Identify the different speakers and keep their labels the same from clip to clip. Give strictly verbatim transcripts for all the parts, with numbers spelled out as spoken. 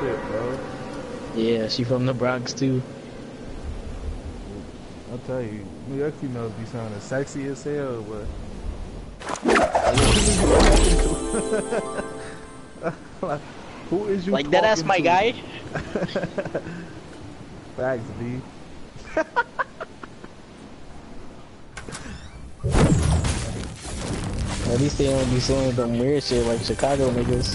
Speaker 1: shit, bro.
Speaker 2: Yeah, she from the Bronx too.
Speaker 1: I'll tell you, New York females be sounding sexy as hell, but like, who is you
Speaker 2: like
Speaker 1: talking
Speaker 2: that? That's my
Speaker 1: to?
Speaker 2: guy.
Speaker 1: Facts, B.
Speaker 2: At least they don't be saying some weird shit like Chicago niggas.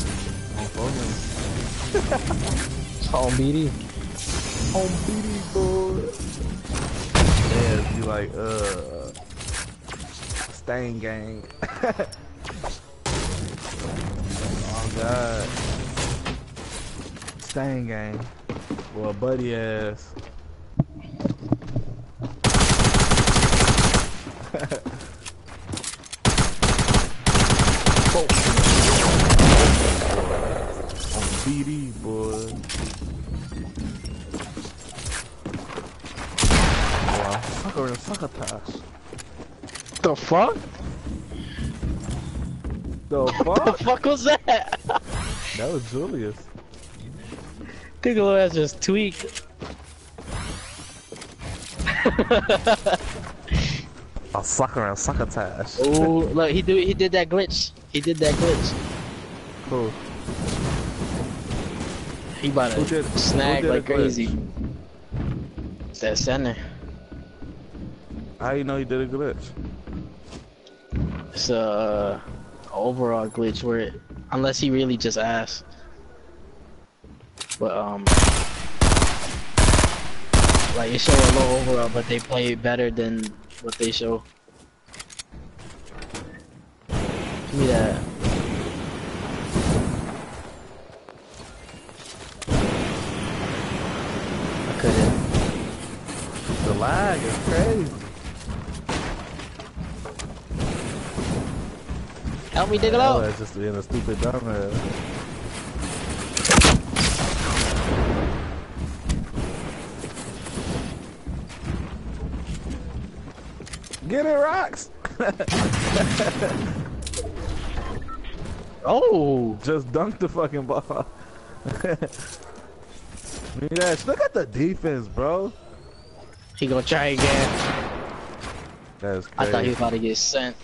Speaker 2: Home B D.
Speaker 1: Home B D, boy. Yeah, be like, uh, Stain Gang. Oh, God. Stain Gang. Well, buddy ass. B D, boy. Wow, sucker and succotash.
Speaker 2: The fuck?
Speaker 1: The
Speaker 2: What
Speaker 1: fuck?
Speaker 2: the fuck was that?
Speaker 1: That was Julius.
Speaker 2: Piccolo has just tweaked.
Speaker 1: A sucker and succotash.
Speaker 2: Oh, look, he do he did that glitch. He did that glitch.
Speaker 1: Cool.
Speaker 2: He about
Speaker 1: Who
Speaker 2: to
Speaker 1: did-
Speaker 2: snag
Speaker 1: who did
Speaker 2: like
Speaker 1: a glitch?
Speaker 2: crazy. It's that center.
Speaker 1: How you know he did a glitch?
Speaker 2: It's a uh, overall glitch where, it, unless he really just asked. But um, like it show a low overall, but they play better than what they show. Give me that. I couldn't.
Speaker 1: The lag is crazy.
Speaker 2: Help me dig it
Speaker 1: Oh,
Speaker 2: out.
Speaker 1: that's just being a stupid dumbass. Get it, Rocks!
Speaker 2: Oh,
Speaker 1: Just dunk the fucking ball. Yes, look at the defense, bro.
Speaker 2: he gonna try again.
Speaker 1: That's
Speaker 2: I
Speaker 1: crazy.
Speaker 2: thought he was about to get sent.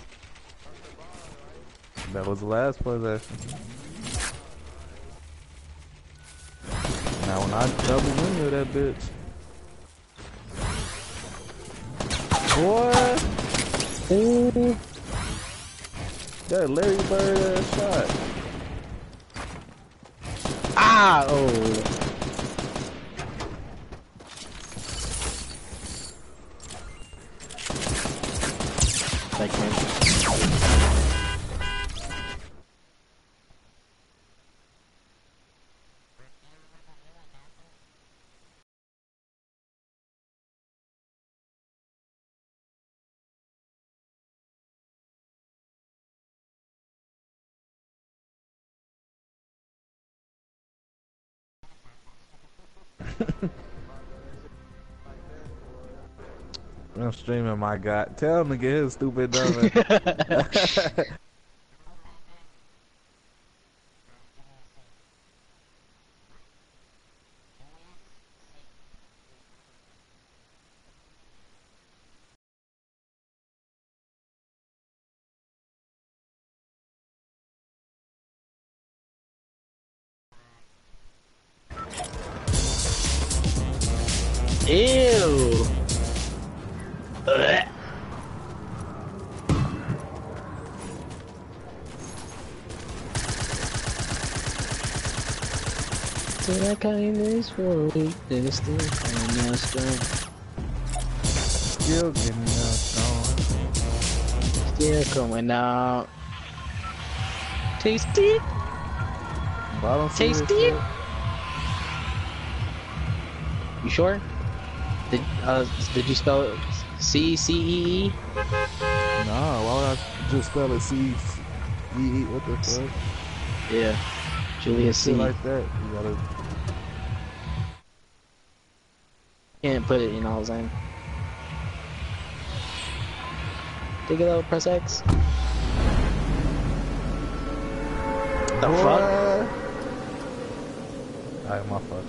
Speaker 1: That was the last possession. Now when I double wing that bitch. Boy! Ooh. That Larry Bird ass shot.
Speaker 2: Ah, oh. Second.
Speaker 1: I'm streaming my god. Tell him to get his stupid dumb ass.
Speaker 2: Ew. Ugh. So that kindness for a week, then it's still coming out strong.
Speaker 1: Still getting up strong.
Speaker 2: Still coming out. Tasty?
Speaker 1: Bottom
Speaker 2: Tasty? You sure? Did uh did you spell it C C E E?
Speaker 1: Nah, why would I just spell it C E E? What the fuck?
Speaker 2: Yeah. Julius C.
Speaker 1: Shit like that. You gotta.
Speaker 2: Can't put it, you know what I'm saying? Dig it out, press X. The
Speaker 1: Boy.
Speaker 2: fuck?
Speaker 1: Alright, my fault.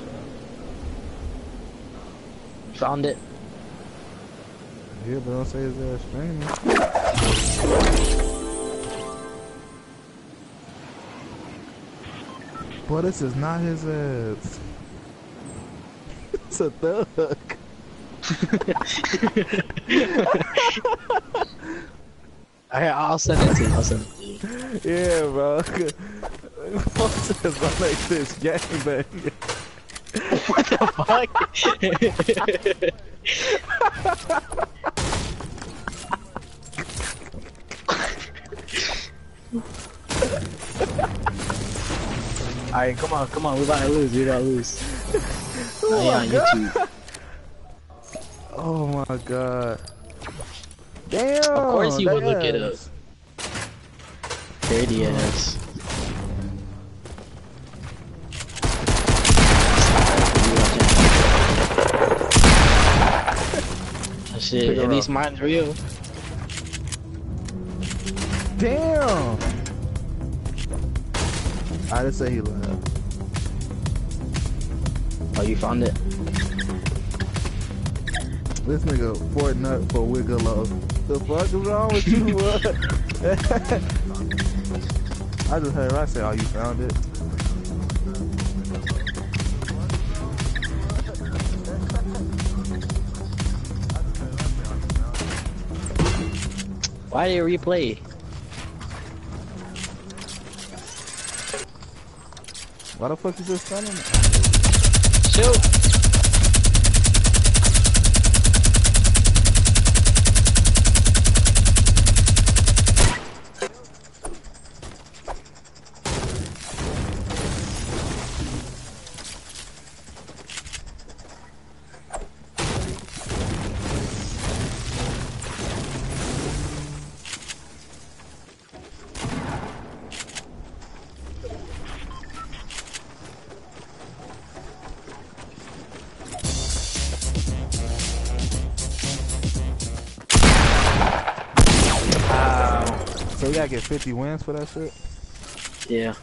Speaker 2: Found it.
Speaker 1: Yeah, but don't say his ass streaming. Boy, this is not his ass. It's a thug.
Speaker 2: Alright, I'll send it to you. I'll send it to you.
Speaker 1: Yeah, bro. Folks is like this gangbang.
Speaker 2: What the fuck? Alright, come on, come on, we about to lose, we about to lose.
Speaker 1: Oh
Speaker 2: Oh, yeah, on
Speaker 1: my
Speaker 2: YouTube.
Speaker 1: god. Oh my god. Damn.
Speaker 2: Of course you would look it up.
Speaker 1: that's-
Speaker 2: Dirty ass. Shit,
Speaker 1: Pick her
Speaker 2: at least
Speaker 1: up.
Speaker 2: mine's real.
Speaker 1: Damn. I didn't say he left.
Speaker 2: Oh, you found it?
Speaker 1: This nigga Fortnite for Wiggle. The fuck is wrong with you, what? I just heard I say, oh, you found it.
Speaker 2: Why did it replay?
Speaker 1: Why the fuck you just standing there?
Speaker 2: Shoot!
Speaker 1: So we gotta get fifty wins for that shit?
Speaker 2: Yeah.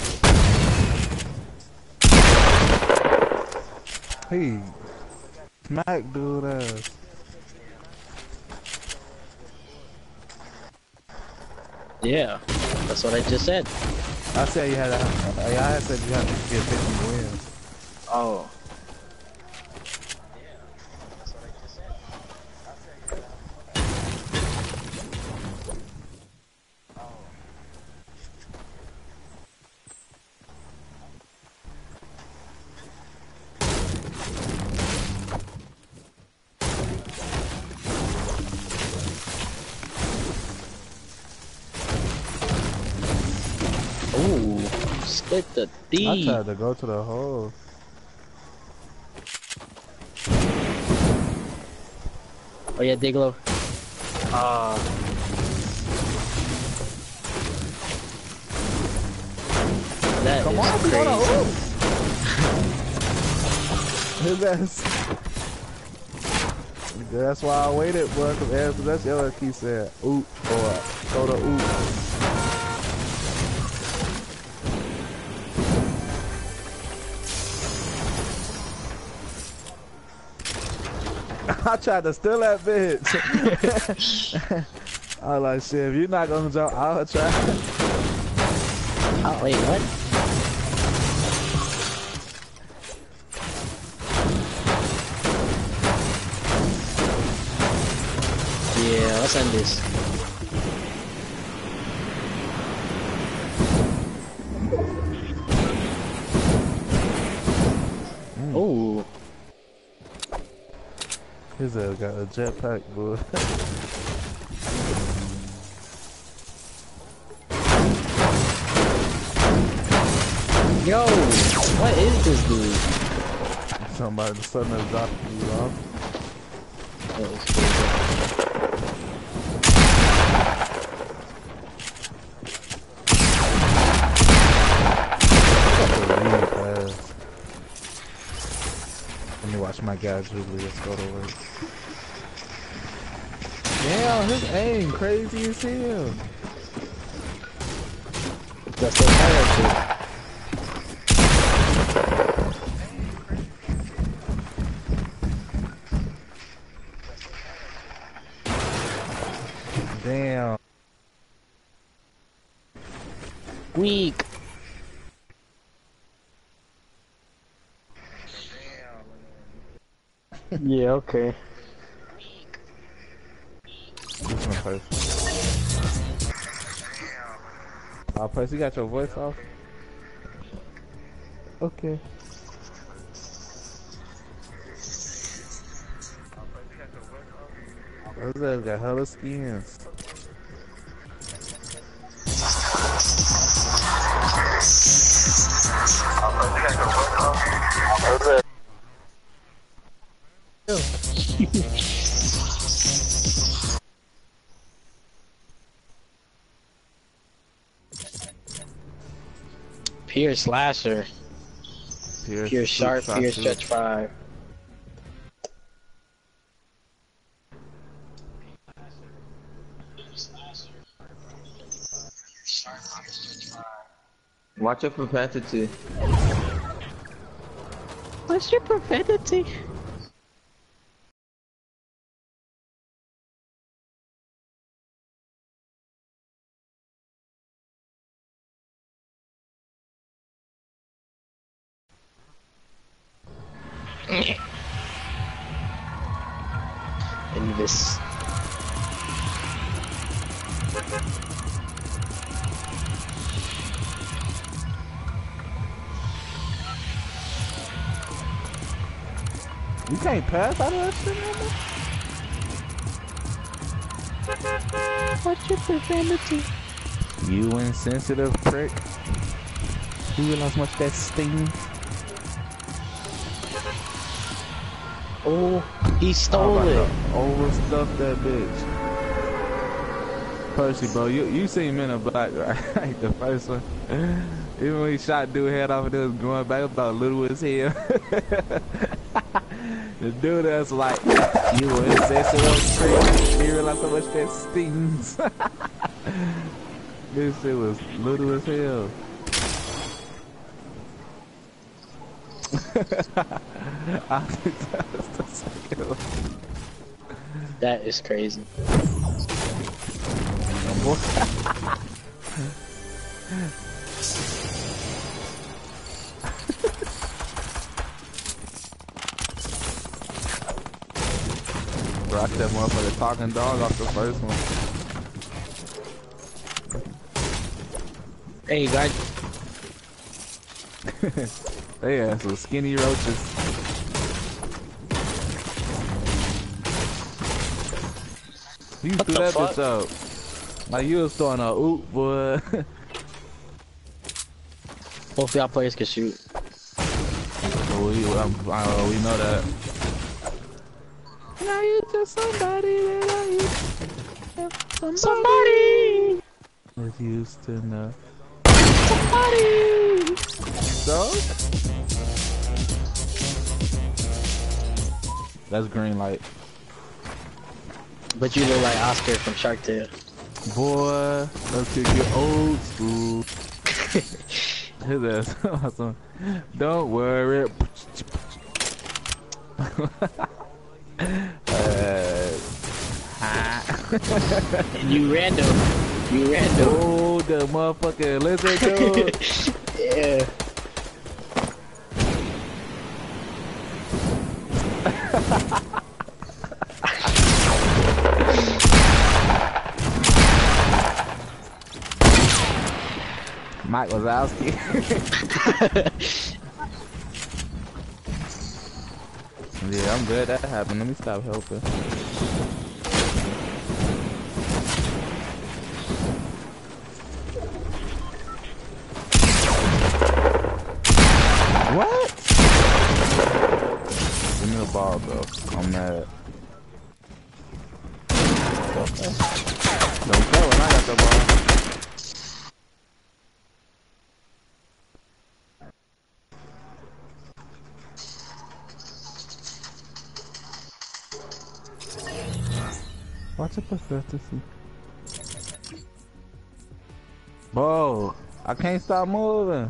Speaker 1: Hey, smack dude ass.
Speaker 2: Yeah. That's what I just said.
Speaker 1: I said you had to, I said you had to get fifty wins.
Speaker 2: Oh. Ooh, split the
Speaker 1: I
Speaker 2: D.
Speaker 1: tried to go to the hole.
Speaker 2: Oh yeah, dig low. Ah. That
Speaker 1: Come
Speaker 2: is
Speaker 1: on,
Speaker 2: crazy.
Speaker 1: Fiona, his ass. That's why I waited, bro, cause every that's the other key said oop or go to oop. I tried to steal that bitch. I was like, shit, if you're not gonna jump, I'll try.
Speaker 2: Oh wait, what? Yeah, let's end this.
Speaker 1: Mm.
Speaker 2: Oh,
Speaker 1: His ass got a jetpack, boy.
Speaker 2: yo, what is this dude?
Speaker 1: Somebody, the sun is dropping you off.
Speaker 2: That was crazy.
Speaker 1: Let me watch my guy Julius go to work. Damn, his aim crazy as hell.
Speaker 2: That's the fire shit. Weak.
Speaker 3: Yeah, okay.
Speaker 1: This one first. Oh, Percy, you got your voice off? Okay. Those guys got hella skins.
Speaker 2: Pure slasher.
Speaker 1: Pure,
Speaker 2: Pure sharp.
Speaker 1: Soup
Speaker 2: Pure
Speaker 1: Sausage.
Speaker 2: stretch five.
Speaker 4: Watch your profanity.
Speaker 2: What's your profanity? In this.
Speaker 1: You can't pass out of that shit, man?
Speaker 2: What's your profanity?
Speaker 1: You insensitive prick. You realize how much that stings?
Speaker 2: Oh, he stole
Speaker 1: I'm
Speaker 2: it.
Speaker 1: about to overstuff that bitch. Percy, bro, you you seen Men in Black, right? The first one. Even when he shot dude head off and it was going back about little as hell. The dude that's like, you insensitive prick. You realize how much that stings. This shit was little as hell. I think that's the second one.
Speaker 2: That is crazy.
Speaker 1: Rock that motherfucker talking dog off the first one.
Speaker 2: Hey, guys.
Speaker 1: They had some skinny roaches. You
Speaker 2: What
Speaker 1: threw
Speaker 2: the
Speaker 1: that
Speaker 2: fuck?
Speaker 1: bitch out. Like you was throwing a oop, boy.
Speaker 2: Both y'all players can shoot.
Speaker 1: we, um, uh, we know that. Now you just somebody that I used to
Speaker 2: Somebody!
Speaker 1: was used to know.
Speaker 2: Somebody!
Speaker 1: So? That's green light.
Speaker 2: But you look like Oscar from Shark Tale.
Speaker 1: Boy, let's get you old school. His ass awesome. Don't worry. uh,
Speaker 2: And you random. You random.
Speaker 1: oh, the motherfucking lizard dude.
Speaker 2: Yeah.
Speaker 1: Mike Wazowski. Yeah, I'm glad that happened. Let me stop helping. What? Give me the ball, bro. I'm mad. Don't go when I got the ball. Watch your patheticity. Bro, I can't stop moving.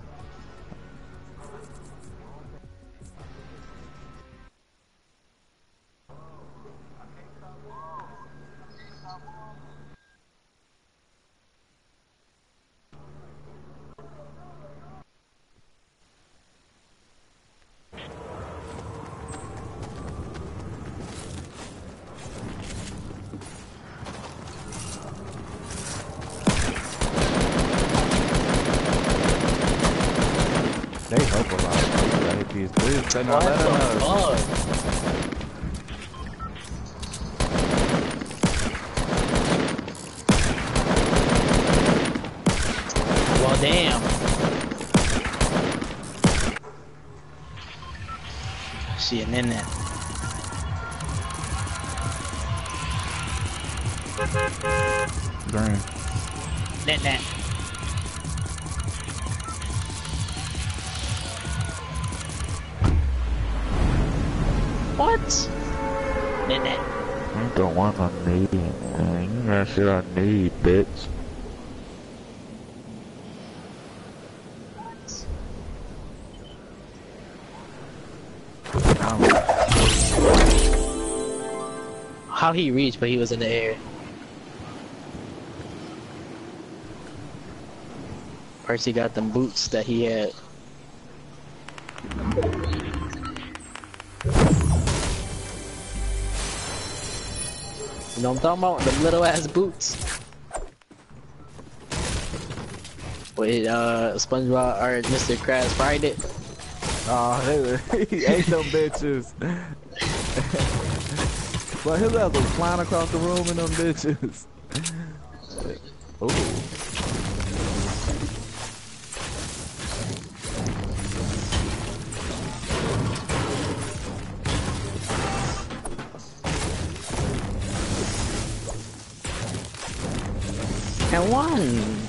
Speaker 1: gotta hit these bricks. They not
Speaker 2: What
Speaker 1: letting
Speaker 2: the
Speaker 1: us.
Speaker 2: fuck? Well, damn. See an in there.
Speaker 1: Green.
Speaker 2: Net net. What? Net net.
Speaker 1: I'm the one I need. Man. That shit I need, bitch.
Speaker 2: How he reached, but he was in the air. Percy got them boots that he had. You know what I'm talking about? Them little ass boots. Wait, uh, SpongeBob or Mister Krabs fried it.
Speaker 1: Oh, they, he ate them bitches. But his ass was flying across the room in them bitches. Ooh.
Speaker 2: And one.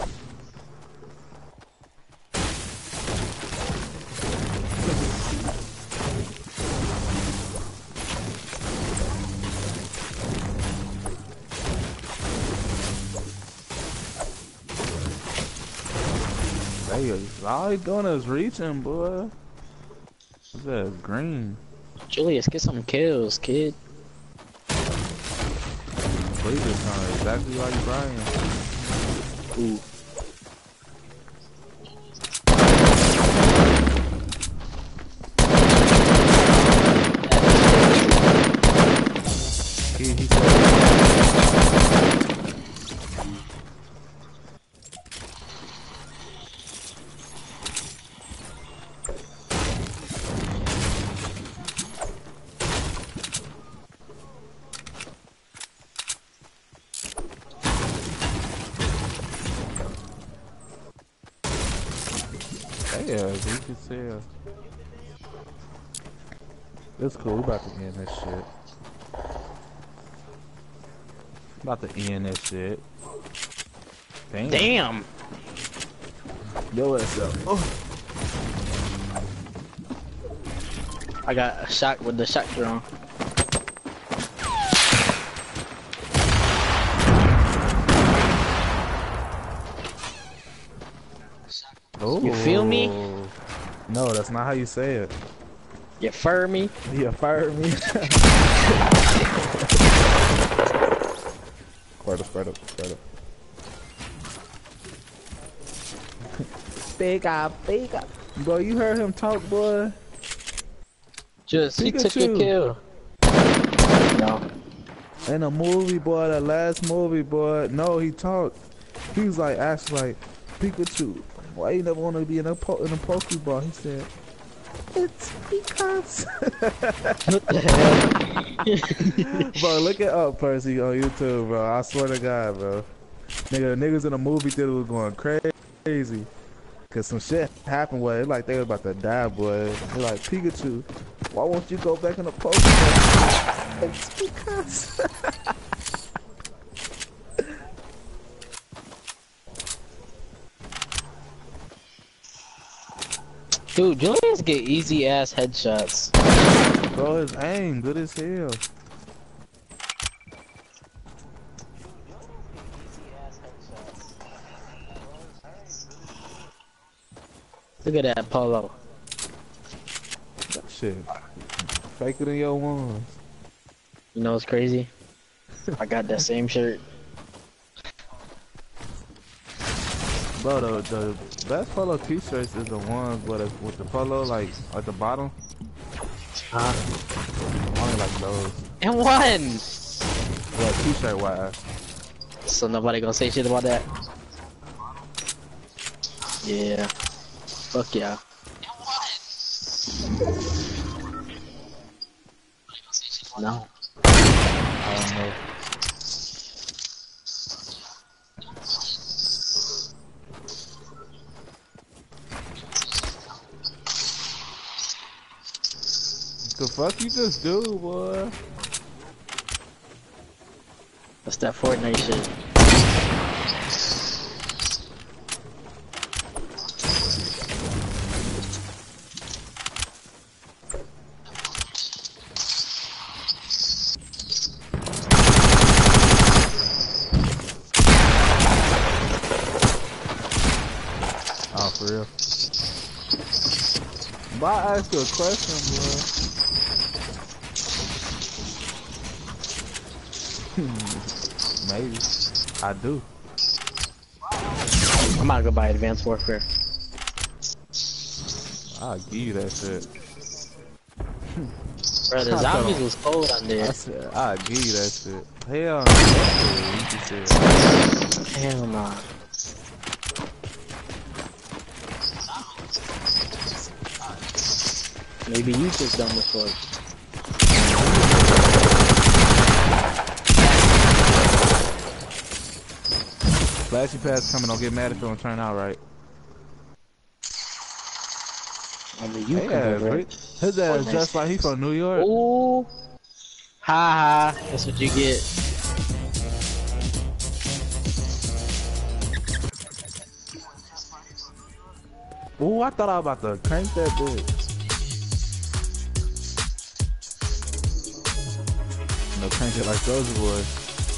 Speaker 1: Hey, all he doing is reaching, boy. What's that? Green.
Speaker 2: Julius, get some kills, kid.
Speaker 1: Please just sound exactly like Brian.
Speaker 2: Ooh.
Speaker 1: He, he said, yeah, you can see uh, it's cool, we about to end this shit. About to end this shit. Damn.
Speaker 2: Damn.
Speaker 1: Yo, what's up? Oh.
Speaker 2: I got a shot with the shot drone. You feel me?
Speaker 1: No, that's not how you say it.
Speaker 2: You fur me?
Speaker 1: You fired me. Spread up, spread up, spread up. Big up, big up. Bro, you heard him talk, boy?
Speaker 2: Just, he took your
Speaker 1: Pikachu.
Speaker 2: kill. No.
Speaker 1: In a movie, boy, that last movie, boy. No, he talked. He was like, asked like, Pikachu, why you never want to be in a po in a Pokeball? He said, it's because.
Speaker 2: What the hell?
Speaker 1: Bro, look it up, Percy, on YouTube, bro. I swear to God, bro. Nigga, the niggas in the movie theater was going crazy. Cause some shit happened where it like they were about to die, boy. They're like, Pikachu, why won't you go back in the Pokemon? It's because.
Speaker 2: Dude, Julius get easy ass headshots.
Speaker 1: Bro, his aim good as hell.
Speaker 2: Look at that polo.
Speaker 1: That shit faker than your ones.
Speaker 2: You know what's crazy? I got that same shirt.
Speaker 1: Bro, the, the best polo t-shirts is the ones with, a, with the polo like at the bottom.
Speaker 2: Huh?
Speaker 1: I only like those.
Speaker 2: And one!
Speaker 1: Well, t-shirt wise.
Speaker 2: So nobody gonna say shit about that? Yeah. Fuck yeah. No.
Speaker 1: I don't know. The fuck you just do, boy?
Speaker 2: What's that Fortnite shit?
Speaker 1: Oh, for real? But I asked you a question, boy. Maybe. I do.
Speaker 2: I'm about to go buy Advanced Warfare.
Speaker 1: I'll give you that shit.
Speaker 2: Bro, the zombies was cold on
Speaker 1: I
Speaker 2: there.
Speaker 1: said, I'll give you that shit. Hell no. You said.
Speaker 2: Hell nah. Maybe you just done this for it.
Speaker 1: Flashy pass coming, don't get mad if it don't turn out right.
Speaker 2: I mean, you
Speaker 1: Hey,
Speaker 2: come
Speaker 1: yeah,
Speaker 2: over
Speaker 1: Rick. His ass just like he from New York.
Speaker 2: Ooh. Ha ha. That's what you get.
Speaker 1: Ooh, I thought I was about to crank that bitch. No, crank it like those boys.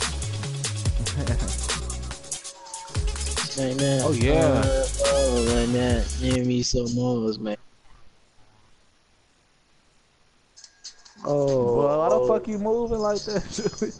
Speaker 2: Man, man.
Speaker 1: Oh, yeah.
Speaker 2: Uh, oh, man, man. Give me some more, man. Oh.
Speaker 1: Boy, why the
Speaker 2: oh.
Speaker 1: fuck you moving like that?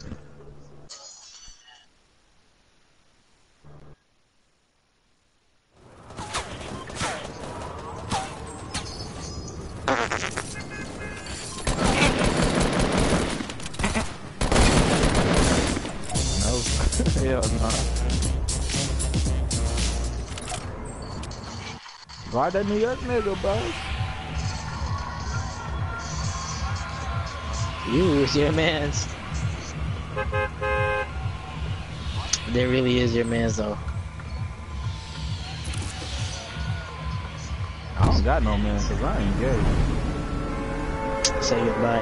Speaker 1: No. Hell no. Guard that New York nigga, bro.
Speaker 2: You is your mans. There really is your mans, though.
Speaker 1: I don't got no man, cause I ain't gay.
Speaker 2: Say goodbye.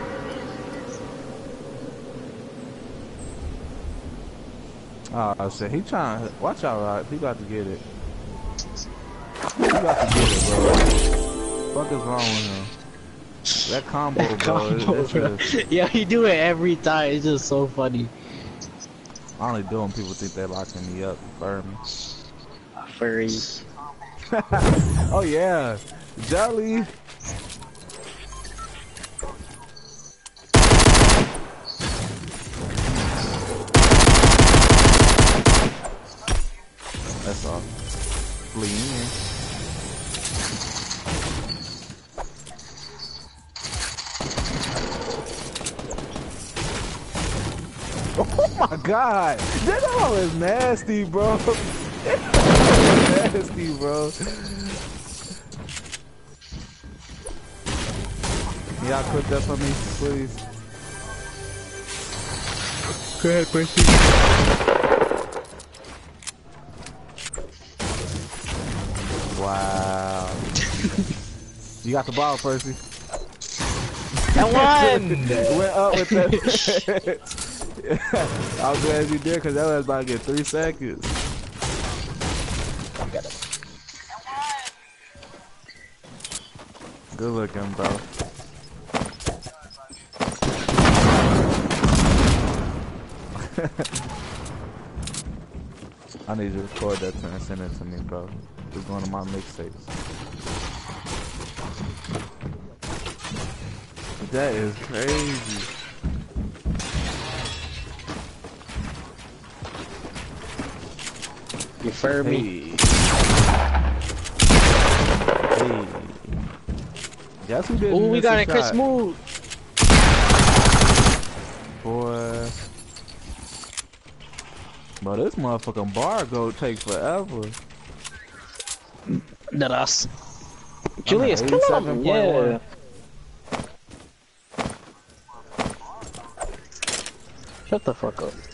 Speaker 1: Oh shit, he trying. Watch out, Rod. He got to get it. He got to get it, bro. What is wrong with him? That combo,
Speaker 2: That
Speaker 1: bro.
Speaker 2: combo,
Speaker 1: it's
Speaker 2: bro.
Speaker 1: just,
Speaker 2: Yeah, he do it every time. It's just so funny.
Speaker 1: I only do when people think they're locking me up. You furry me?
Speaker 2: Furry.
Speaker 1: Oh yeah, Jelly. That's all. Flee in. Oh my god! That all is nasty, bro. Nasty, bro. Y'all quit that for me, please. Go ahead, Quincy. Wow. You got the ball, Percy.
Speaker 2: I won!
Speaker 1: Went up with that. I'm glad you did, because that was about to get three seconds. Good looking, bro. I need you to record that and send it to me, bro. It's going to my mixtapes. That is crazy.
Speaker 2: You fur me.
Speaker 1: Hey. Hey. Guess who didn't
Speaker 2: Ooh, we
Speaker 1: miss
Speaker 2: got
Speaker 1: a
Speaker 2: it, Chris
Speaker 1: shot?
Speaker 2: Smooth.
Speaker 1: Boy. Bro, this motherfucking bar go take forever.
Speaker 2: That us. Julius, kill him!
Speaker 1: eighty-seven point one.
Speaker 2: Yeah. Shut the fuck up.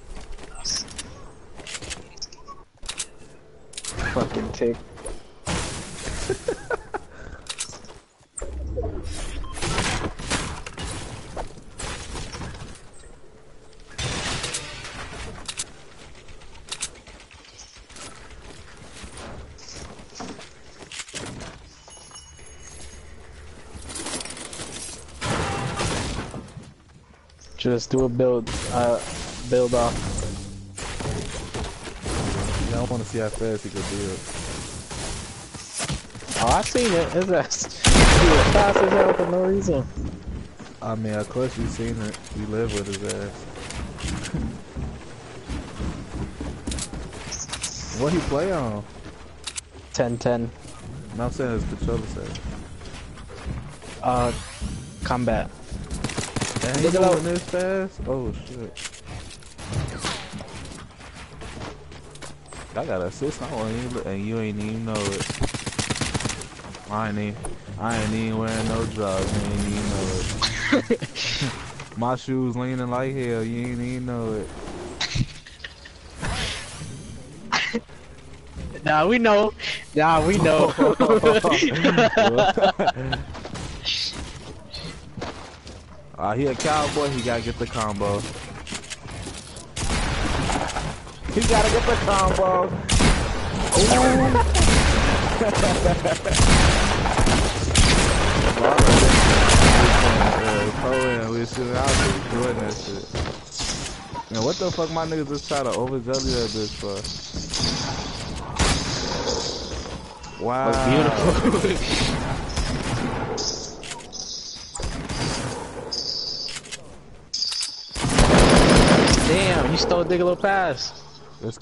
Speaker 2: Fucking tick. Just do a build, uh, build off.
Speaker 1: Yeah, I want to see how fast he could build.
Speaker 2: Oh, I seen it. His ass. He was fast as hell for no reason.
Speaker 1: I mean, of course you seen it. You live with his ass. What he play on?
Speaker 2: ten ten.
Speaker 1: No, I'm saying his controller set.
Speaker 2: Uh, combat.
Speaker 1: Damn, he
Speaker 2: Look it up.
Speaker 1: moving this fast? Oh shit. I got an assist on you and you ain't even know it. I ain't even, I ain't even wearing no drawers, you ain't even know it. My shoes leaning like hell, you ain't even know it.
Speaker 2: Nah, we know. Nah, we know.
Speaker 1: Uh, he a cowboy, he gotta get the combo. He gotta get the combo. Oh, we should out doing that shit. Man, what the fuck my niggas just try to overjelly that bitch for? Wow.
Speaker 2: That's beautiful. Damn, you stole Diggalo pass.
Speaker 1: It's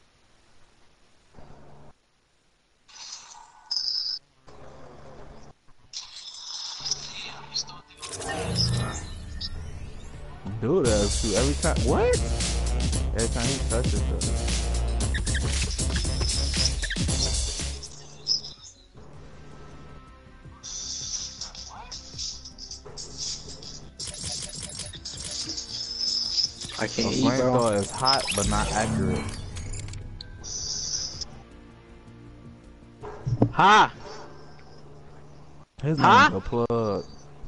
Speaker 1: Dude, that's true. Every time. What? Every time he touches it.
Speaker 2: I can't
Speaker 1: The
Speaker 2: eat, bro.
Speaker 1: flamethrower is hot, but not accurate.
Speaker 2: Ha!
Speaker 1: His
Speaker 2: Huh?
Speaker 1: name's a plug.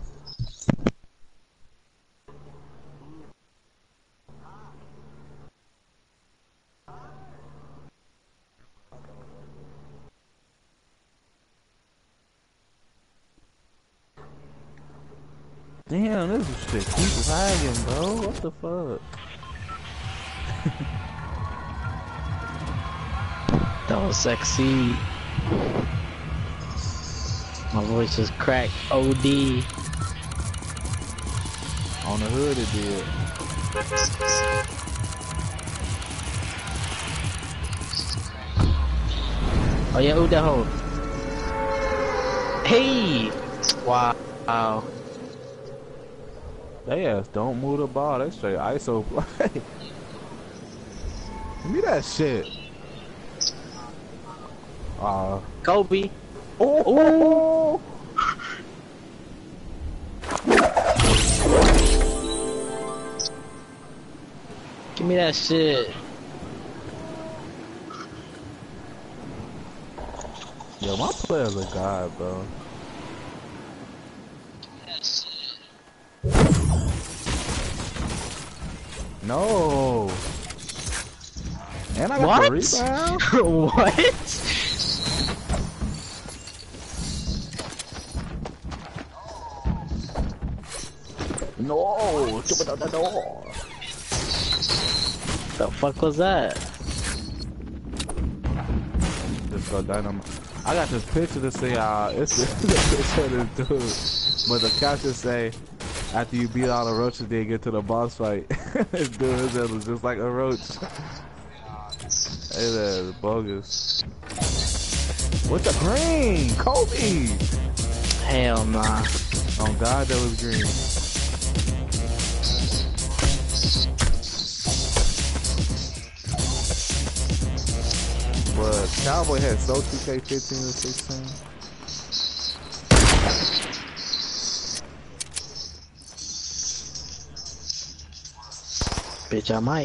Speaker 1: Damn, this shit keeps lagging, bro. What the fuck?
Speaker 2: That was sexy. My voice is cracked. O D.
Speaker 1: On the hood it did.
Speaker 2: Oh yeah, who that hoe? Hey! Wow.
Speaker 1: They ass don't move the ball. They straight I S O play. Give me that shit. Uh,
Speaker 2: Kobe.
Speaker 1: oh,
Speaker 2: Give me that shit.
Speaker 1: yo, my player's a god, bro. No. And I got
Speaker 2: What?
Speaker 1: the rebound.
Speaker 2: What?
Speaker 1: No, jump out the door.
Speaker 2: The fuck was that?
Speaker 1: Just go dynamite. I got this picture to say, uh, it's the picture of this dude. But the caption say, after you beat all the roaches, they get to the boss fight. This dude, his head was just like a roach. Hey, that's bogus. What's the green? Kobe!
Speaker 2: Hell nah.
Speaker 1: Oh God, that was green. But Cowboy had so two K fifteen or sixteen.
Speaker 2: Bitch, I might.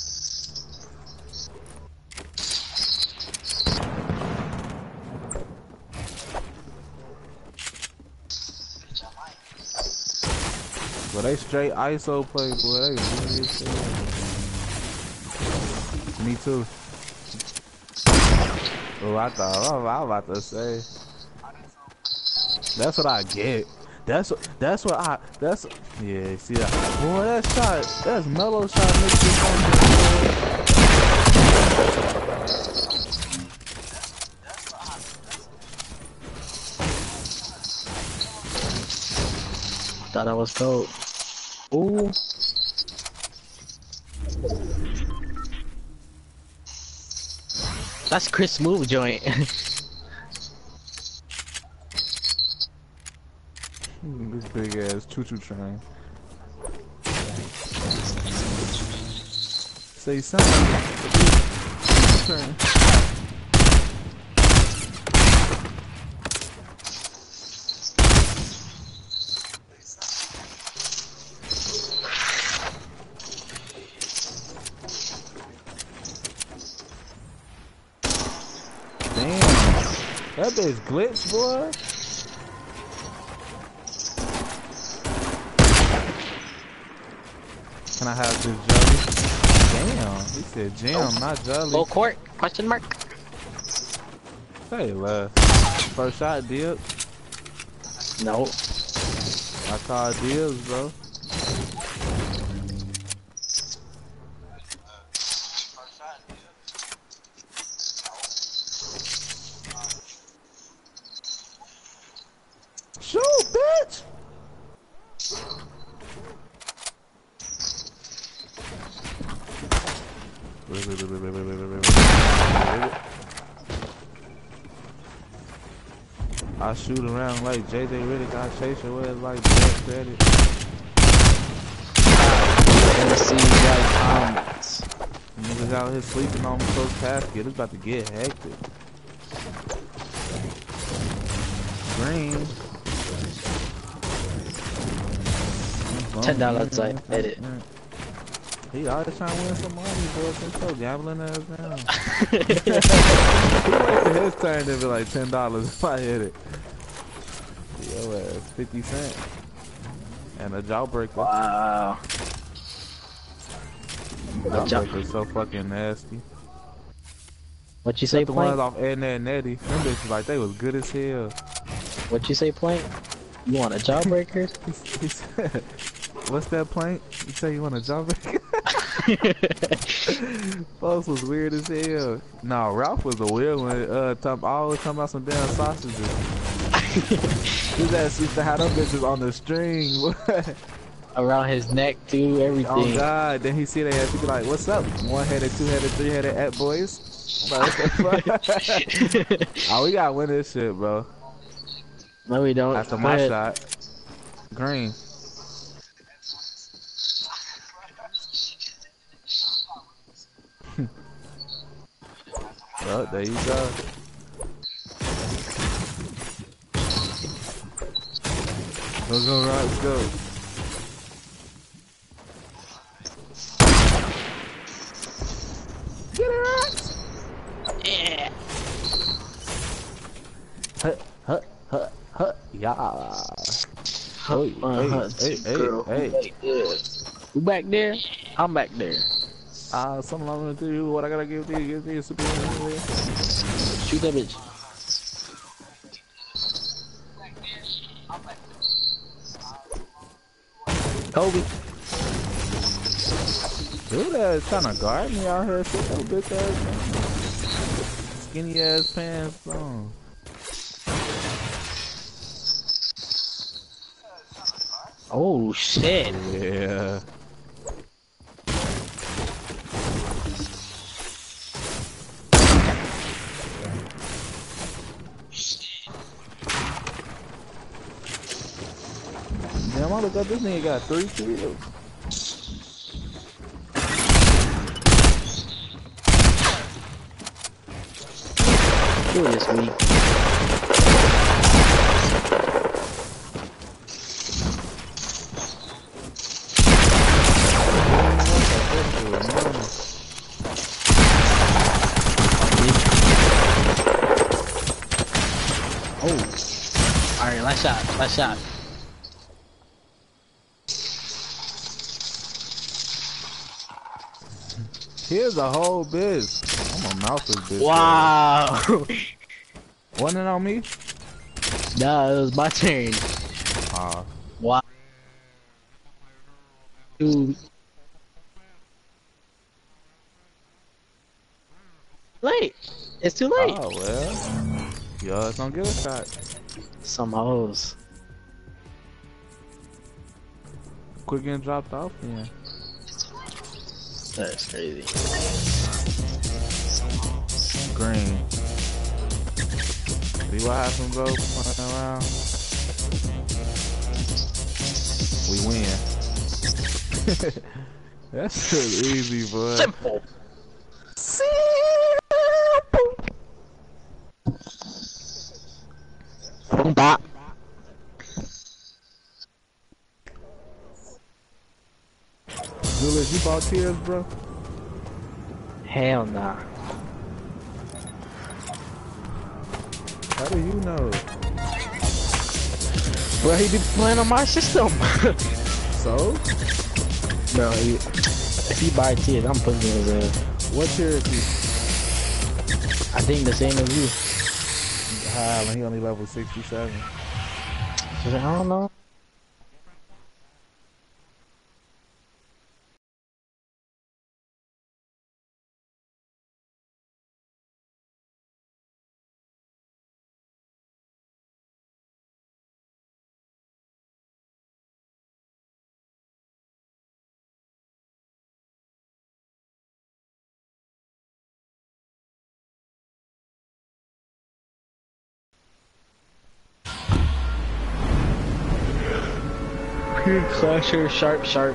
Speaker 1: But they straight I S O play, boy. They really as hell. Me too. Oh, I thought I was about to say. That's what I get. That's what. That's what I. That's. Yeah. See that? Boy, that shot. That's mellow shot. Mixed with
Speaker 2: Thought I was cold. Ooh. That's Chris Smooth joint.
Speaker 1: this big ass choo choo train. Say something. Train. That bitch glitch, boy. Can I have this jelly? Damn, he said jam, oh. Not jelly.
Speaker 2: Full court? Question mark?
Speaker 1: Say less. First shot, dibs.
Speaker 2: No.
Speaker 1: I call dibs, bro. Shoot, bitch! I shoot around like J J Riddick, I chase your ass like Black Credit.
Speaker 2: Let me see you guys' comments.
Speaker 1: Niggas out here sleeping on close casket, it's about to get hectic. Green.
Speaker 2: Ten dollars I edit.
Speaker 1: He always trying to win some money, boy. Some so gambling ass down. He waited his turn to be like ten dollars if I hit it. Yo ass, fifty cent. And a jawbreaker.
Speaker 2: Wow.
Speaker 1: Jawbreaker's so fucking nasty.
Speaker 2: What you say,
Speaker 1: the
Speaker 2: Plank?
Speaker 1: ones off Ed, Ned, and Eddie. Them bitches like they was good as hell.
Speaker 2: What you say, Plank? You want a jawbreaker?
Speaker 1: he, he said, what's that, Plank? You say you want a jawbreaker? Folks was weird as hell. Nah, Ralph was a weird one. Uh, talk, always talking about some damn sausages. His ass used to have them bitches on the string.
Speaker 2: Around his neck too, everything.
Speaker 1: Oh God! Then he see that ass, he be like, "What's up? One-headed, two-headed, three-headed, at boys." Like, what the fuck? Oh, we gotta win this shit, bro.
Speaker 2: No, we don't.
Speaker 1: After my shot, green. Well, there you go. Let's go, right, let's go. Get it right.
Speaker 2: Yeah.
Speaker 1: Hut, hut, hut, hut, yeah.
Speaker 2: Hey,
Speaker 1: uh, hey, hey,
Speaker 2: girl,
Speaker 1: hey, hey.
Speaker 2: Who back there? I'm back there.
Speaker 1: Ah, uh, something I'm gonna do. What I gotta give to you? Give to you, super.
Speaker 2: Shoot that bitch. Kobe.
Speaker 1: Dude, that's trying to guard me out here. Shit, that bitch ass man. Skinny ass pants on.
Speaker 2: Oh shit.
Speaker 1: Yeah. Damn, I look up, this nigga got three kills.
Speaker 2: Kill this week. last shot, last shot.
Speaker 1: Here's a whole biz. I'm gonna mouth this bitch.
Speaker 2: Wow.
Speaker 1: Wasn't it on me?
Speaker 2: Nah, it was my turn.
Speaker 1: Ah.
Speaker 2: Wow. Dude. Late. It's too late.
Speaker 1: Oh well. Yo, don't get a shot.
Speaker 2: Some hoes.
Speaker 1: Quit getting dropped off then.
Speaker 2: That's crazy.
Speaker 1: Green. See what happens, bro? Running around. We win. That's so easy, boy.
Speaker 2: Simple.
Speaker 1: Simple.
Speaker 2: Boom bop.
Speaker 1: Julius, you bought tears, bro?
Speaker 2: Hell nah.
Speaker 1: How do you know?
Speaker 2: Well, he be playing on my system.
Speaker 1: So?
Speaker 2: Bro, he, if he buy tiers, I'm putting his uh
Speaker 1: What tier is he?
Speaker 2: I think the same as you.
Speaker 1: Ah, man, he only level sixty-seven.
Speaker 2: I don't know. Clasher, sharp, sharp.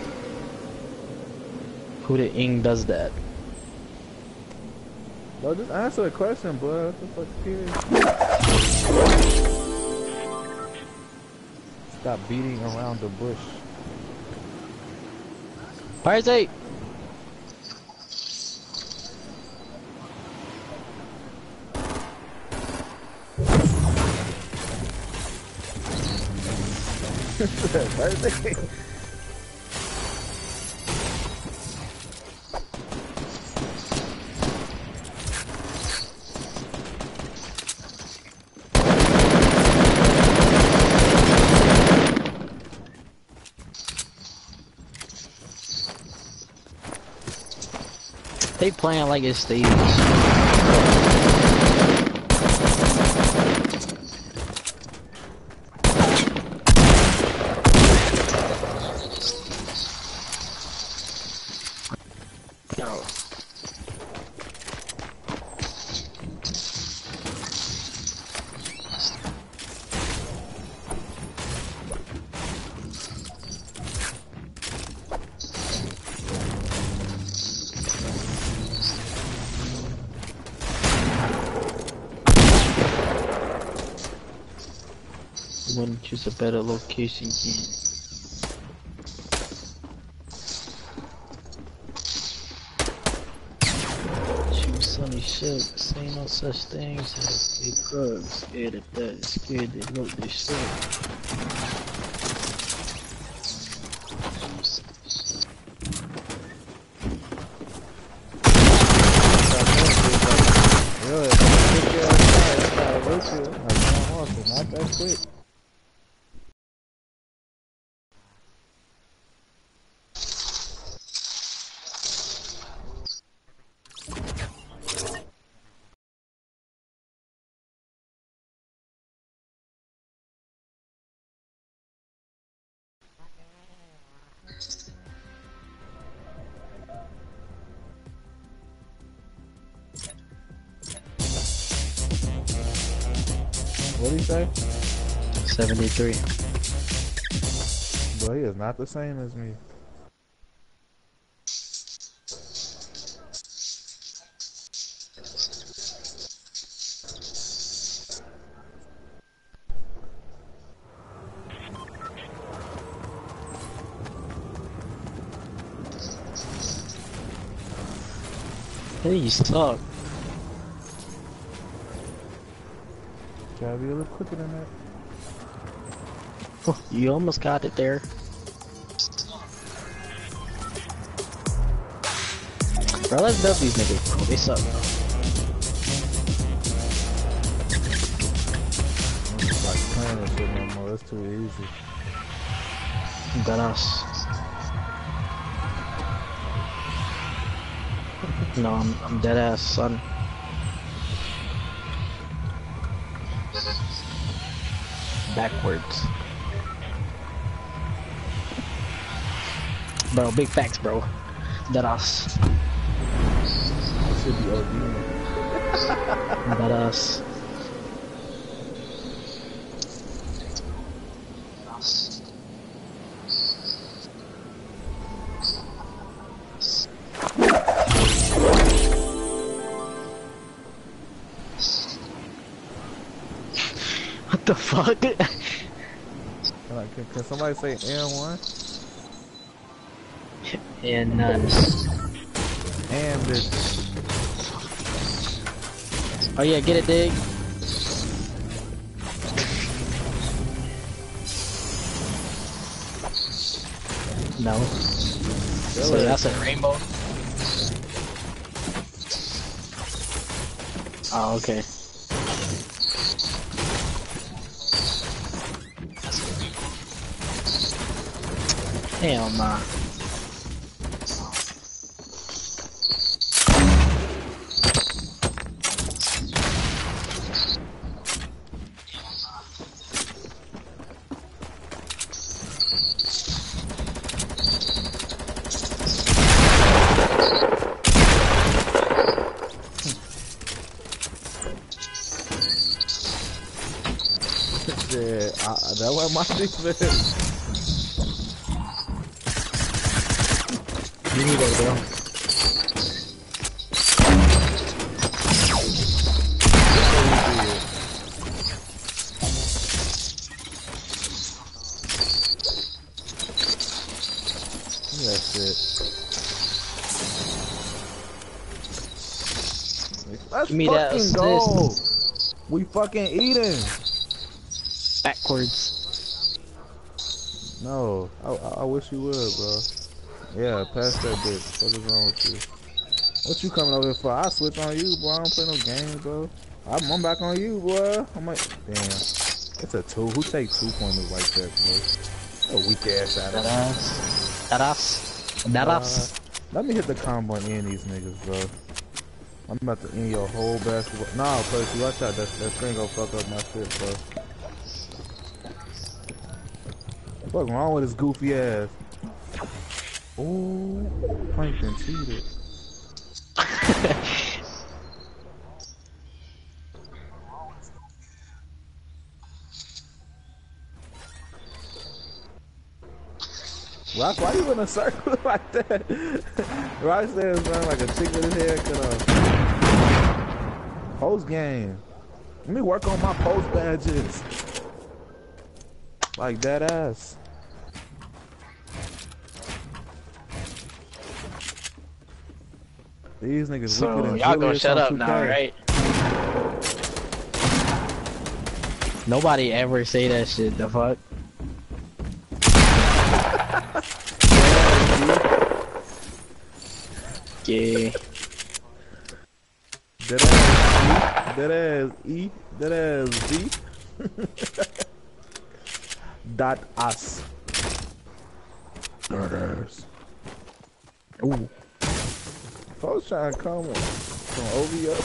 Speaker 2: Who the ing does that?
Speaker 1: Bro, just answer the question, bro. What the fuck is tiers? Stop beating around the bush.
Speaker 2: Parasite! They playing like it's stage. Wouldn't choose a better location game. Choose Sunny Shook, say no such things as big drugs. Scared of that, scared they look they shit.
Speaker 1: Really? Kick your ass out. That's how it looks here. Like, no, awesome. Not that quick. What do you say?
Speaker 2: seventy-three.
Speaker 1: Bro, he is not the same as me.
Speaker 2: Hey, you suck.
Speaker 1: Gotta be a little quicker than that.
Speaker 2: Oh, you almost got it there. Bro, let's dub these niggas, bro. They suck.
Speaker 1: I'm just like playing this shit no more. It's too easy.
Speaker 2: Got us. No, I'm, I'm dead ass, son. Backwards. Bro, big facts, bro. Dead ass.
Speaker 1: I should be O D.
Speaker 2: Dead ass. What the fuck?
Speaker 1: Like, can, can somebody say N one?
Speaker 2: And none.
Speaker 1: And bitch.
Speaker 2: Oh yeah, get it, dig. No. So
Speaker 1: Really?
Speaker 2: that's a rainbow. Oh, okay. Hell nah.
Speaker 1: Yeah, I, that was my defense.
Speaker 2: You need it, bro.
Speaker 1: That's it. Let's
Speaker 2: Give me that
Speaker 1: fucking go.
Speaker 2: assist.
Speaker 1: We fucking eating.
Speaker 2: Backwards.
Speaker 1: No, I, I, I wish you would, bro. Yeah, pass that bitch. What is wrong with you? What you coming over here for? I switch on you, boy. I don't play no games, bro. I'm, I'm back on you, boy. I'm like, damn. It's a two. Who take two pointers like that, bro? A weak ass out of
Speaker 2: That ass. That ass. That ass.
Speaker 1: Uh, let me hit the combo and end these niggas, bro. I'm about to end your whole basketball. Nah, Percy, watch out. That, that screen gonna fuck up my shit, bro. What's wrong with his goofy ass? Ooh, Plankton cheated. Rock, why you in a circle like that? Rock says running like a chick with his hair cut off. Post game. Let me work on my post badges. Like that ass. These niggas
Speaker 2: So
Speaker 1: wicked and
Speaker 2: y'all gonna
Speaker 1: Julius
Speaker 2: shut
Speaker 1: on
Speaker 2: up
Speaker 1: two K.
Speaker 2: now, right? Nobody ever say that shit. The fuck? Yeah.
Speaker 1: That ass E. That ass E. That ass Z. Dot us. That ass. Ooh. Folks trying to comment from O V O.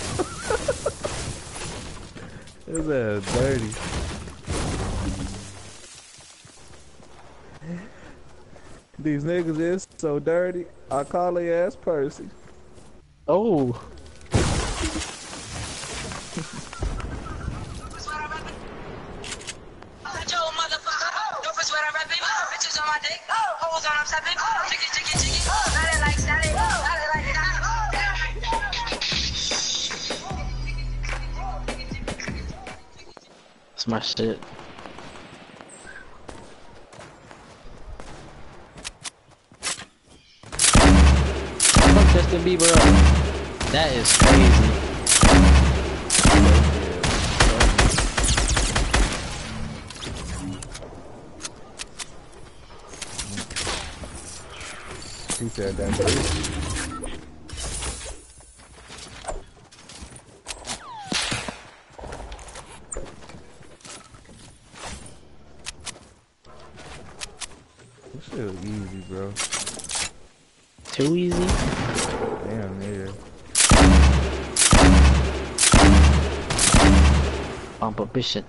Speaker 1: His ass dirty. These niggas is so dirty, I call their ass Percy.
Speaker 2: Oh. That's my shit. Fuck Justin Bieber up. That is crazy.
Speaker 1: He said that bitch. This shit was easy, bro.
Speaker 2: Too easy?
Speaker 1: Damn, nigga.
Speaker 2: On position.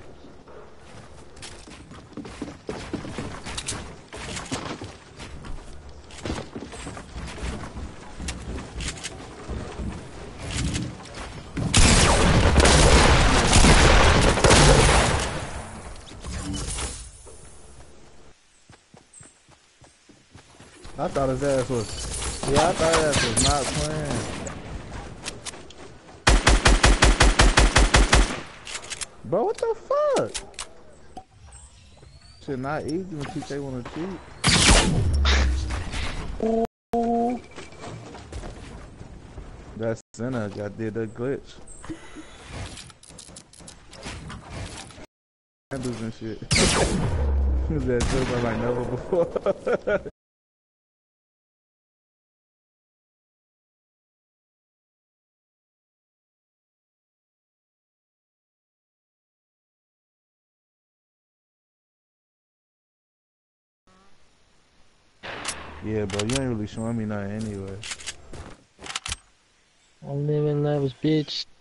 Speaker 1: I thought his ass was. Yeah, I thought his ass was not playing. Bro, what the fuck? Shit not easy when T K wanna cheat. Ooh. That Senna got did the glitch. Handles and shit. That joke like never before. Yeah, bro, you ain't really showing me nothing anyway.
Speaker 2: I'm living levels, bitch.